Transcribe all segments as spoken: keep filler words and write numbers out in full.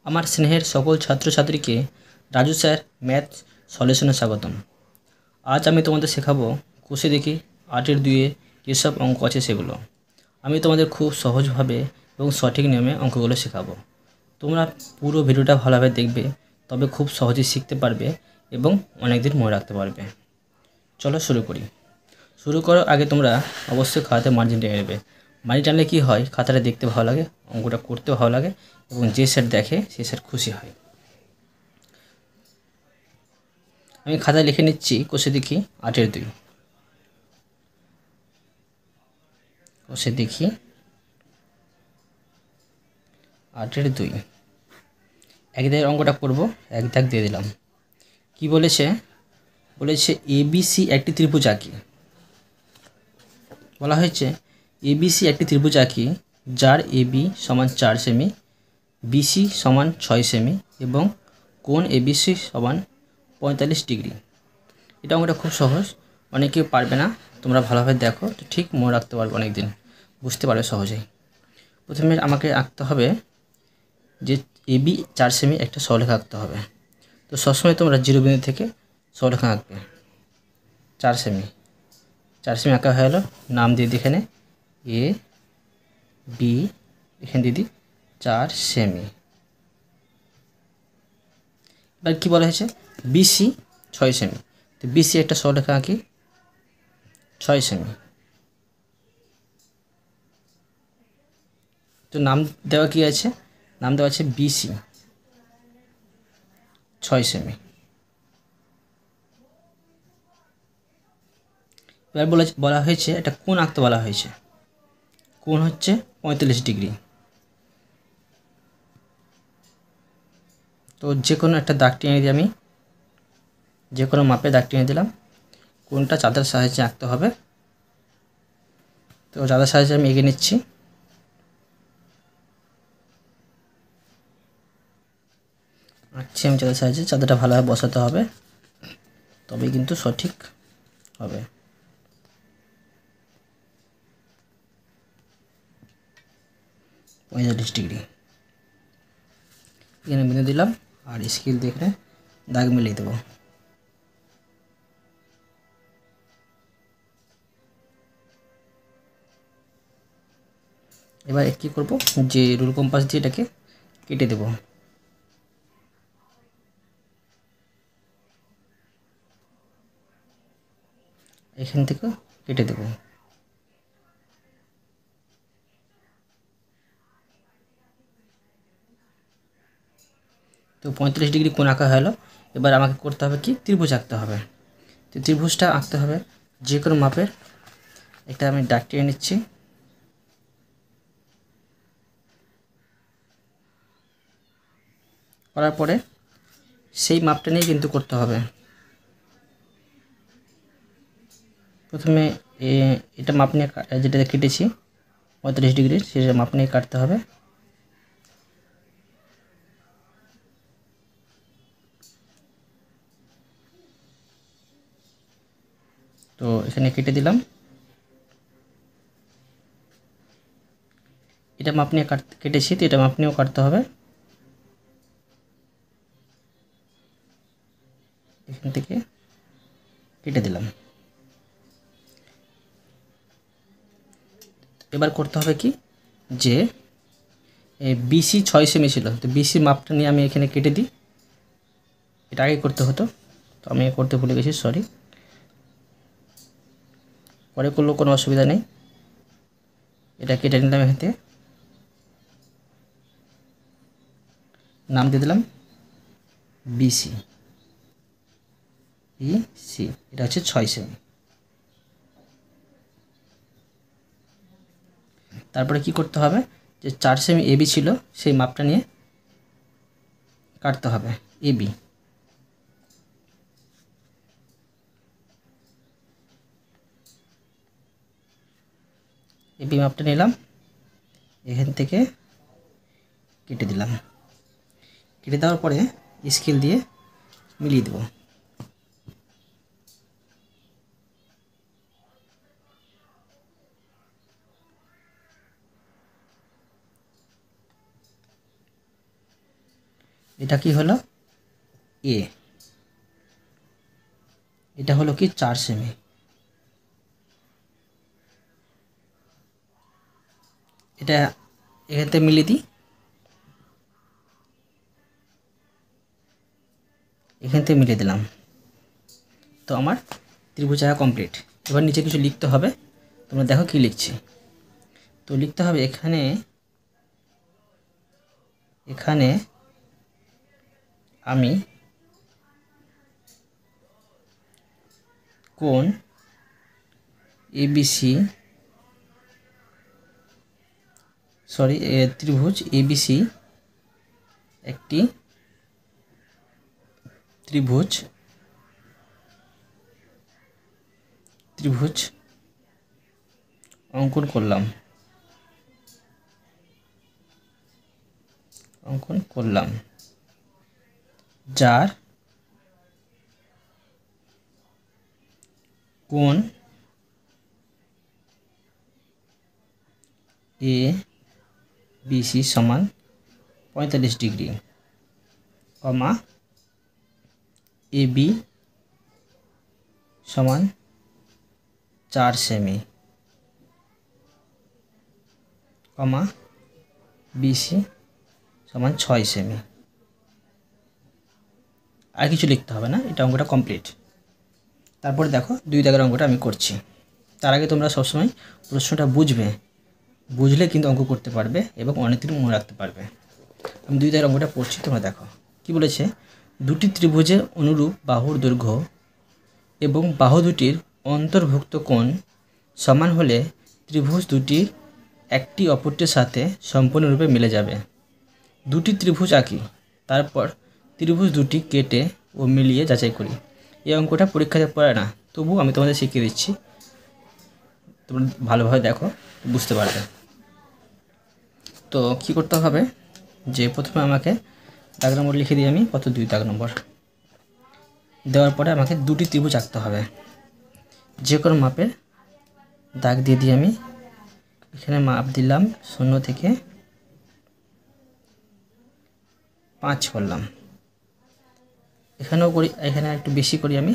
আমার স্নেহের সকল ছাত্রছাত্রীকে রাজু স্যার ম্যাথ সলিউশনে স্বাগতম। আজ আমি তোমাদের শেখাবো কষে দেখি আটের দুইয়ে যেসব অঙ্ক আছে সেগুলো। আমি তোমাদের খুব সহজভাবে এবং সঠিক নিয়মে অঙ্কগুলো শেখাবো। তোমরা পুরো ভিডিওটা ভালোভাবে দেখবে, তবে খুব সহজেই শিখতে পারবে এবং অনেক দিন মনে রাখতে পারবে। চলো শুরু করি। শুরু করার আগে তোমরা অবশ্যই খাতাতে মার্জিন টেনে নেবে। মার্জিন টানলে কী হয়, খাতাটা দেখতে ভালো লাগে, অঙ্কটা করতে ভালো লাগে এবং যে স্যার দেখে সে স্যার খুশি হয়। আমি খাতায় লিখে নিচ্ছি কষে দেখি আটের দুই। কষে দেখি আটের দুই। এক দাগের অঙ্কটা করব, এক দাগ দিয়ে দিলাম। কি বলেছে? বলেছে এবিসি একটি ত্রিভুজ আঁকি। বলা হয়েছে এবিসি একটি ত্রিভুজ আঁকি যার এবি সমান চার সেমি, বিসি সমান ছয় সেমি এবং কোণ এবিসি সমান পঁয়তাল্লিশ ডিগ্রি। এটা অঙ্কটা খুব সহজ, অনেকে পারবে না, তোমরা ভালোভাবে দেখো তো ঠিক মনে রাখতে পারবে, অনেক দিন বুঝতে পারবে সহজেই। প্রথমে আমাকে আঁকতে হবে যে এবি চার সেমি একটা সরলরেখা আঁকতে হবে। তো সবসময় তোমরা জিরো বিন্দু থেকে সরলরেখা আঁকবে। চার সেমি চার সেমি আঁকা হয়ে গেলো, নাম দিয়ে দিই এখানে এ বি, এখানে দিদি চার সেমি। এবার কী বলা হয়েছে? বিসি ছয় সেমি। তো বিসি একটা সরলরেখা আঁকি ছয় সেমি। তো নাম দেওয়া কি আছে? নাম দেওয়া আছে বিসি ছয় সেমি। এবার বলা বলা হয়েছে একটা কোণ আঁকতে বলা হয়েছে। কোণ হচ্ছে পঁয়তাল্লিশ ডিগ্রি। তো যে কোনো একটা দাগ টেনে দিই আমি, যে কোনো মাপে দাগ টেনে দিলাম। কোণটা চাঁদার সাহায্যে আঁকতে হবে। তো চাঁদার সাহায্যে আমি এগিয়ে নিচ্ছি। আঁকছি আমি চাঁদার সাহায্যে। চাঁদাটা ভালোভাবে বসাতে হবে, তবেই কিন্তু সঠিক হবে। পঁয়তাল্লিশ ডিগ্রি এখানে বিন্দু দিলাম আর স্কেল দিয়ে এখানে দাগ মিলিয়ে দেবো। এবার কী করব, যে রুল কম্পাস দিয়ে এটাকে কেটে দেব। এখান থেকে কেটে দেব। তো পঁয়তাল্লিশ ডিগ্রি কোণ আঁকা হলো। এবার আমাকে করতে হবে কি, ত্রিভুজ আঁকতে হবে। তো ত্রিভুজটা আঁকতে হবে যে কোনো মাপের। একটা আমি দাগ টেনে নিচ্ছি। করার পরে সেই মাপটা নিয়ে কিন্তু করতে হবে। প্রথমে এটা মাপ নিয়ে, যেটা কেটেছি পঁয়তাল্লিশ ডিগ্রির, সেটা মাপ নিয়ে কাটতে হবে। তো এখানে কেটে দিলাম। এটা মাপ নিয়ে কাট কেটেছি, তো এটা মাপ নিয়েও কাটতে হবে। এখান থেকে কেটে দিলাম। এবার করতে হবে কি, যে বিসি ছয় সেমি ছিল, তো বিসি মাপটা নিয়ে আমি এখানে কেটে দিই। এটা আগে করতে হতো, তো আমি করতে ভুলে গেছি, সরি। পরে করলেও কোনো অসুবিধা নেই। এটা কেটে নিলাম, এখান থেকে নাম দিয়ে দিলাম বিসি ই সি। এটা হচ্ছে ছয় সেমি। তারপরে কি করতে হবে, যে চার সেমি এবি ছিল সেই মাপটা নিয়ে কাটতে হবে এবি। এবি মাপটা নিলাম, এখান থেকে কেটে দিলাম। কেটে দেওয়ার পরে স্কেল দিয়ে মিলিয়ে দেব। এটা কি হলো এ, এটা হলো কি চার সেমি। এটা এখান থেকে মিলিয়ে দিই, এখান থেকে মিলিয়ে দিলাম। তো আমার ত্রিভুজ আঁকা কমপ্লিট। এবার নিচে কিছু লিখতে হবে, তোমরা দেখো কি লিখছি। তো লিখতে হবে এখানে এখানে আমি কোণ এবিসি সরি ত্রিভুজ এবিসি একটি ত্রিভুজ ত্রিভুজ অঙ্কন করলাম অঙ্কন করলাম যার কোণ এ বিসি সমান পঁয়তাল্লিশ ডিগ্রি, কমা এ বি সমান চার সেমি, কমা বিসি সমান ছয় সেমি। আর কিছু লিখতে হবে না, এটা অঙ্কটা কমপ্লিট। তারপরে দেখো দুই দাগের অঙ্কটা আমি করছি। তার আগে তোমরা সবসময় প্রশ্নটা বুঝবে, বুঝলে কিন্তু অঙ্ক করতে পারবে এবং অনেক দিন মনে রাখতে পারবে। আমি দুই দাগের অঙ্কটা পড়ছি, তোমরা দেখো কি বলেছে। দুটি ত্রিভুজের অনুরূপ বাহুর দৈর্ঘ্য এবং বাহু দুটির অন্তর্ভুক্ত কোণ সমান হলে ত্রিভুজ দুটি একটি অপরটির সাথে সম্পূর্ণরূপে মিলে যাবে। দুটি ত্রিভুজ আঁকি, তারপর ত্রিভুজ দুটি কেটে ও মিলিয়ে যাচাই করি। এই অঙ্কটা পরীক্ষাতে পড়ে না, তবু আমি তোমাদের শিখিয়ে দিচ্ছি, তোমরা ভালোভাবে দেখো, বুঝতে পারবে। তো কী করতে হবে যে প্রথমে আমাকে দাগ নম্বর লিখে দিই আমি, কত দুই দাগ নম্বর দেওয়ার পরে আমাকে দুটি ত্রিভুজ আঁকতে হবে। যে কোনো মাপের দাগ দিয়ে দিই আমি। এখানে মাপ দিলাম শূন্য থেকে পাঁচ করলাম, এখানেও করি, এখানে একটু বেশি করি আমি,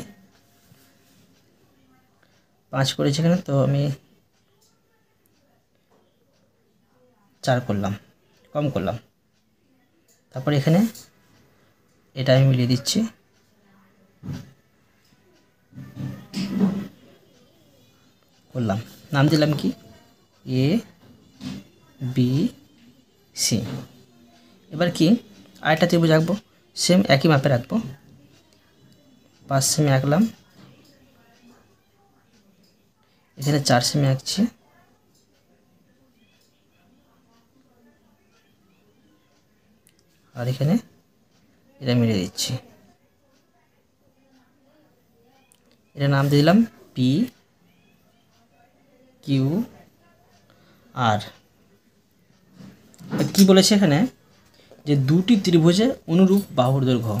পাঁচ করেছি এখানে, তো আমি চার করলাম, কম করলাম। তারপর এখানে এটা আমি মিলিয়ে দিচ্ছি, করলাম, নাম দিলাম কি এ বি সি। এবার কি আরেকটা ত্রিভুজ আঁকবো, সেম একই মাপে রাখবো, পাঁচ সেমি আঁকলাম, এখানে চার সেমি আঁকছি, আর এখানে এটা মিলিয়ে দিচ্ছি। এটা নাম দিয়ে দিলাম পি কিউ আর। কি বলেছে এখানে যে দুটি ত্রিভুজের অনুরূপ বাহুর দৈর্ঘ্য,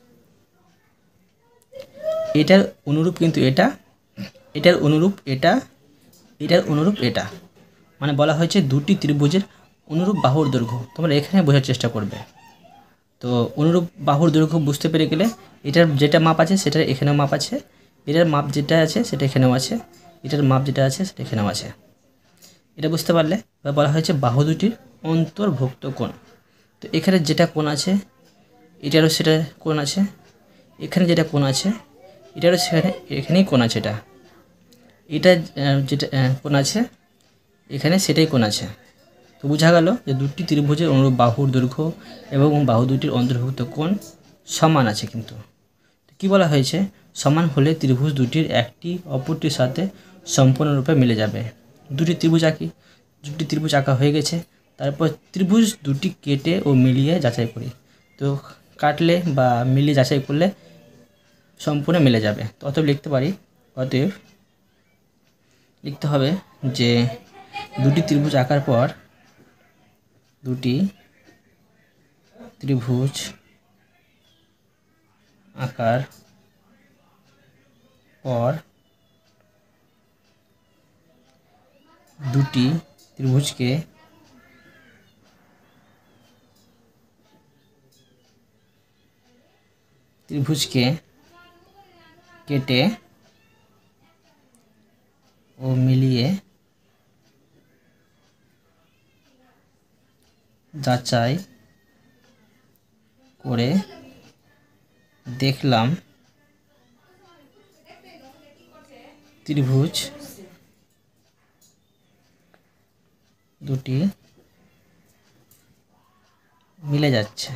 এটার অনুরূপ কিন্তু এটা, এটার অনুরূপ এটা, এটার অনুরূপ এটা, মানে বলা হয়েছে দুটি ত্রিভুজের অনুরূপ বাহুর দৈর্ঘ্য। তোমরা এখানে বোঝার চেষ্টা করবে। তো অনুরূপ বাহুর দৈর্ঘ্য বুঝতে পেরে গেলে এটার যেটা মাপ আছে সেটা এখানেও মাপ আছে, এটার মাপ যেটা আছে সেটা এখানেও আছে, এটার মাপ যেটা আছে সেটা এখানেও আছে। এটা বুঝতে পারলে বলা হয়েছে বাহু দুটির অন্তর্ভুক্ত কোণ। তো এখানে যেটা কোণ আছে এটারও সেটা কোণ আছে, এখানে যেটা কোণ আছে এটারও সেখানে এখানেই কোণ আছে, এটা এটা যেটা কোণ আছে এখানে সেটাই কোণ আছে। তো বোঝা গেল যে দুটি ত্রিভুজের অনুরূপ বাহুর দৈর্ঘ্য এবং বাহু দুটির অন্তর্ভুক্ত কোণ সমান আছে। কিন্তু কি বলা হয়েছে, সমান হলে ত্রিভুজ দুটির একটি অপরটির সাথে সম্পূর্ণরূপে মিলে যাবে। দুটি ত্রিভুজ আঁকি, দুটি ত্রিভুজ আঁকা হয়ে গেছে, তারপর ত্রিভুজ দুটি কেটে ও মিলিয়ে যাচাই করি। তো কাটলে বা মিলিয়ে যাচাই করলে সম্পূর্ণ মিলে যাবে। তো অতএব লিখতে পারি, অতএব লিখতে হবে যে দুটি ত্রিভুজ আঁকার পর দুটি ত্রিভুজ আঁকার পর দুটি ত্রিভুজকে ত্রিভুজকে কেটে ও মিলিয়ে যাচাই করে দেখলাম ত্রিভুজ দুটি মিলে যাচ্ছে।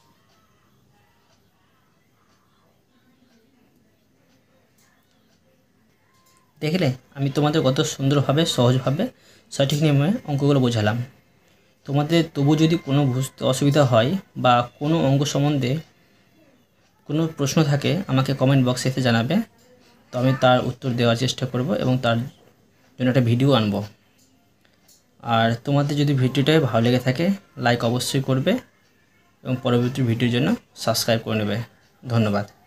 দেখলে আমি তোমাদের কত সুন্দরভাবে সহজভাবে সঠিক নিয়মে অঙ্কগুলো বোঝালাম। তোমাদের তবু যদি কোনো বুঝতে অসুবিধা হয় বা কোনো অঙ্ক সম্বন্ধে কোনো প্রশ্ন থাকে আমাকে কমেন্ট বক্সে এসে জানাবে, তো আমি তার উত্তর দেওয়ার চেষ্টা করব এবং তার জন্য একটা ভিডিও আনব। আর তোমাদের যদি ভিডিওটা ভালো লেগে থাকে লাইক অবশ্যই করবে এবং পরবর্তী ভিডিওর জন্য সাবস্ক্রাইব করে নেবে। ধন্যবাদ।